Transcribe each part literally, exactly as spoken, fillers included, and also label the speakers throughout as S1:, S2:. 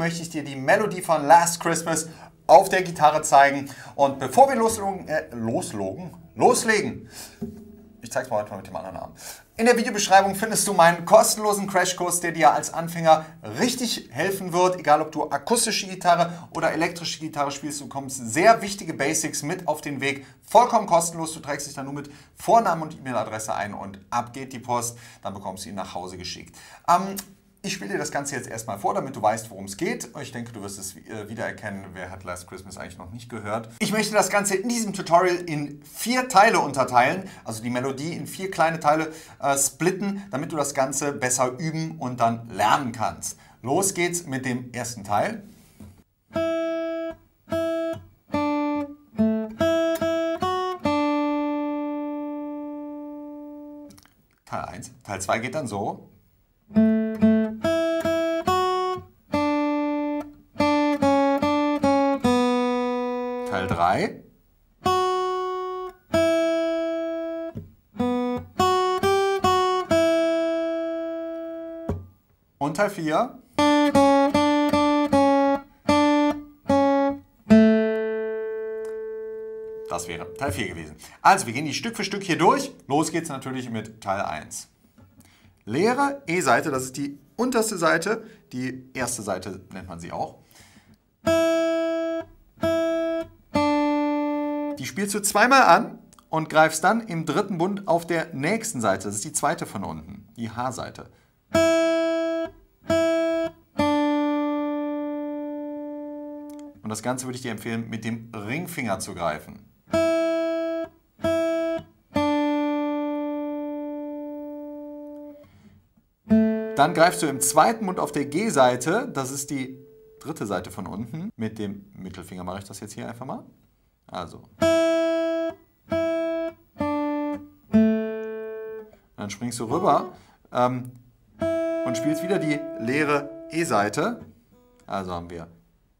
S1: möchte ich dir die Melodie von Last Christmas auf der Gitarre zeigen. Und bevor wir loslogen, äh, loslogen, loslegen, ich zeige es mal heute mal mit dem anderen Namen. In der Videobeschreibung findest du meinen kostenlosen Crashkurs, der dir als Anfänger richtig helfen wird. Egal, ob du akustische Gitarre oder elektrische Gitarre spielst, du bekommst sehr wichtige Basics mit auf den Weg. Vollkommen kostenlos. Du trägst dich dann nur mit Vornamen und E-Mail-Adresse ein und ab geht die Post. Dann bekommst du ihn nach Hause geschickt. Ähm, Ich spiele dir das Ganze jetzt erstmal vor, damit du weißt, worum es geht. Ich denke, du wirst es wiedererkennen. Wer hat Last Christmas eigentlich noch nicht gehört? Ich möchte das Ganze in diesem Tutorial in vier Teile unterteilen, also die Melodie in vier kleine Teile äh, splitten, damit du das Ganze besser üben und dann lernen kannst. Los geht's mit dem ersten Teil. Teil eins. Teil zwei geht dann so. Teil drei. Und Teil vier. Das wäre Teil vier gewesen. Also, wir gehen die Stück für Stück hier durch. Los geht's natürlich mit Teil eins. Leere E-Seite, das ist die unterste Seite, die erste Seite nennt man sie auch. Die spielst du zweimal an und greifst dann im dritten Bund auf der nächsten Seite. Das ist die zweite von unten, die H-Seite. Und das Ganze würde ich dir empfehlen, mit dem Ringfinger zu greifen. Dann greifst du im zweiten Bund auf der G-Seite, das ist die dritte Seite von unten. Mit dem Mittelfinger mache ich das jetzt hier einfach mal. Also. Dann springst du rüber ähm, und spielst wieder die leere E-Seite. Also haben wir.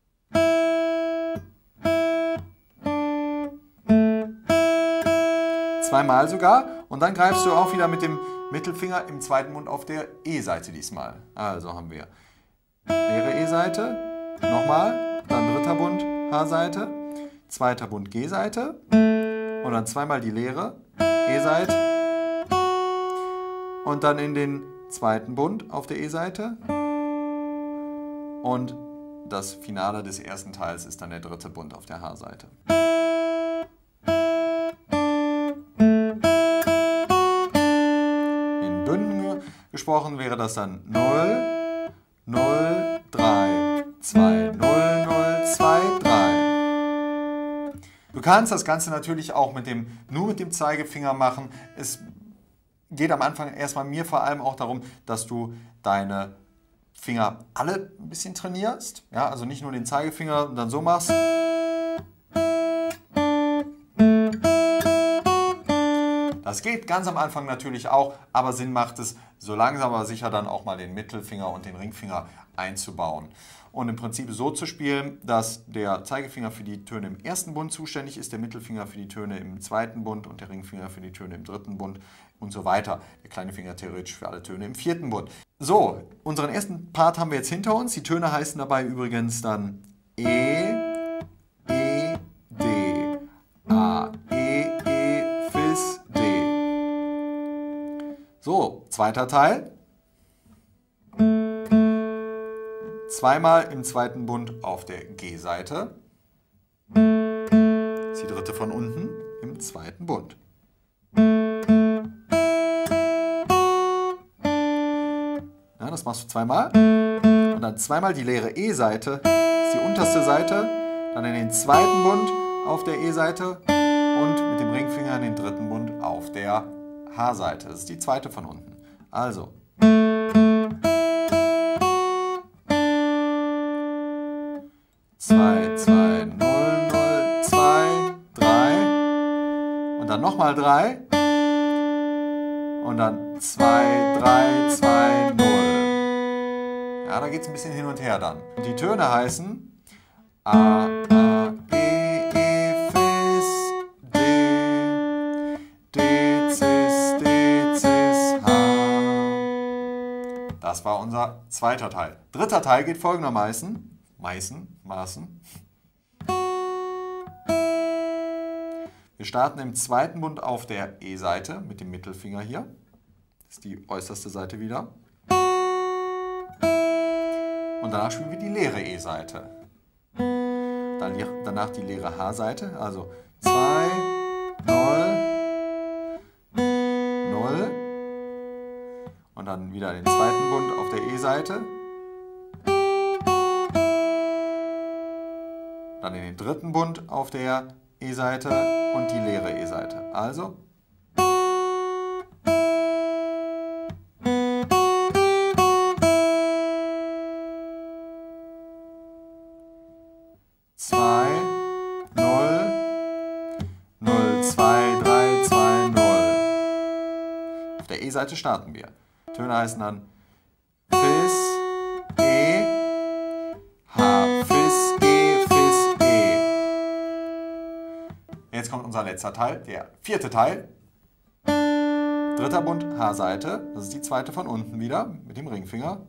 S1: Zweimal sogar. Und dann greifst du auch wieder mit dem Mittelfinger im zweiten Bund auf der E-Seite diesmal. Also haben wir leere E-Seite, nochmal, dann dritter Bund H-Seite. Zweiter Bund G-Seite und dann zweimal die leere E-Seite und dann in den zweiten Bund auf der E-Seite und das Finale des ersten Teils ist dann der dritte Bund auf der H-Seite. In Bünden gesprochen wäre das dann null, null, drei, zwei, null, null, zwei, drei. Du kannst das Ganze natürlich auch mit dem, nur mit dem Zeigefinger machen. Es geht am Anfang erstmal mir vor allem auch darum, dass du deine Finger alle ein bisschen trainierst. Ja, also nicht nur den Zeigefinger und dann so machst. Das geht ganz am Anfang natürlich auch, aber Sinn macht es, so langsam aber sicher dann auch mal den Mittelfinger und den Ringfinger einzubauen. Und im Prinzip so zu spielen, dass der Zeigefinger für die Töne im ersten Bund zuständig ist, der Mittelfinger für die Töne im zweiten Bund und der Ringfinger für die Töne im dritten Bund und so weiter. Der kleine Finger theoretisch für alle Töne im vierten Bund. So, unseren ersten Part haben wir jetzt hinter uns. Die Töne heißen dabei übrigens dann E, E, D, A, E, E, Fis, D. So, zweiter Teil. Zweimal im zweiten Bund auf der G-Seite. Das ist die dritte von unten im zweiten Bund. Ja, das machst du zweimal. Und dann zweimal die leere E-Seite. Das ist die unterste Seite. Dann in den zweiten Bund auf der E-Seite. Und mit dem Ringfinger in den dritten Bund auf der H-Seite. Das ist die zweite von unten. Also. zwei, zwei, null, null, zwei, drei und dann nochmal drei und dann zwei, drei, zwei, null. Ja, da geht es ein bisschen hin und her dann. Und die Töne heißen A, A, E, E, Fis, D, D, Cis, D, Cis, H. Das war unser zweiter Teil. Dritter Teil geht folgendermaßen. Meißen, Maßen. Wir starten im zweiten Bund auf der E-Seite mit dem Mittelfinger hier. Das ist die äußerste Seite wieder. Und danach spielen wir die leere E-Seite. Dann danach die leere H-Seite, also zwei, null, null. Und dann wieder den zweiten Bund auf der E-Seite. Dann in den dritten Bund auf der E-Seite und die leere E-Seite. Also zwei, null, null, zwei, drei, zwei, null. Auf der E-Seite starten wir. Töne heißen dann Fis, E, H, Fis, G, Fis, E. Jetzt kommt unser letzter Teil, der vierte Teil. Dritter Bund, H-Seite. Das ist die zweite von unten wieder mit dem Ringfinger.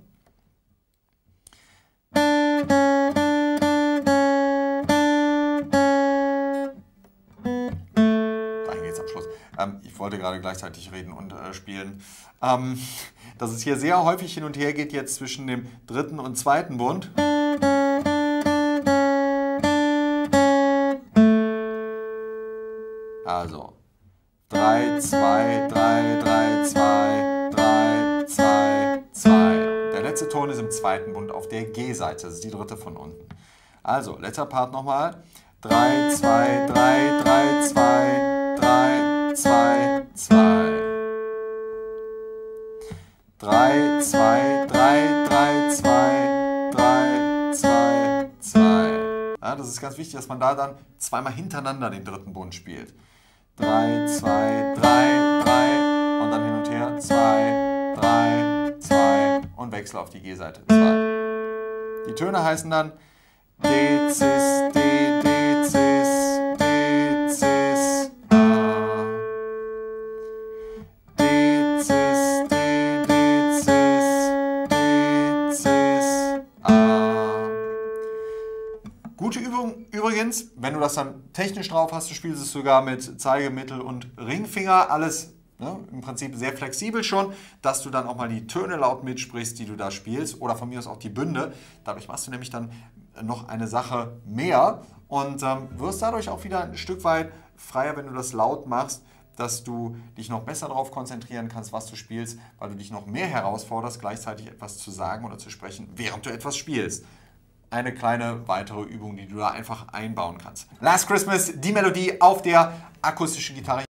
S1: Ähm, ich wollte gerade gleichzeitig reden und äh, spielen. Ähm, dass es hier sehr häufig hin und her geht jetzt zwischen dem dritten und zweiten Bund. Also drei, zwei, drei, drei, zwei, drei, zwei, zwei. Der letzte Ton ist im zweiten Bund auf der G-Seite. Das ist die dritte von unten. Also, letzter Part nochmal. drei, zwei, drei, drei, zwei, drei, zwei, zwei. drei, zwei, drei, drei, zwei, drei, zwei, zwei. Ja, das ist ganz wichtig, dass man da dann zweimal hintereinander den dritten Bund spielt. drei, zwei, drei, drei und dann hin und her. zwei, drei, zwei und Wechsel auf die G-Seite. zwei. Die Töne heißen dann D, Cis, D, D, Cis, D, Cis, A. D, Cis, D, D, Cis, D, Cis, A. Gute Übung übrigens, wenn du das dann technisch drauf hast, du spielst es sogar mit Zeige-, Mittel- und Ringfinger, alles ne, im Prinzip sehr flexibel schon, dass du dann auch mal die Töne laut mitsprichst, die du da spielst, oder von mir aus auch die Bünde. Dadurch machst du nämlich dann noch eine Sache mehr und ähm, wirst dadurch auch wieder ein Stück weit freier, wenn du das laut machst, dass du dich noch besser darauf konzentrieren kannst, was du spielst, weil du dich noch mehr herausforderst, gleichzeitig etwas zu sagen oder zu sprechen, während du etwas spielst. Eine kleine weitere Übung, die du da einfach einbauen kannst. Last Christmas, die Melodie auf der akustischen Gitarre.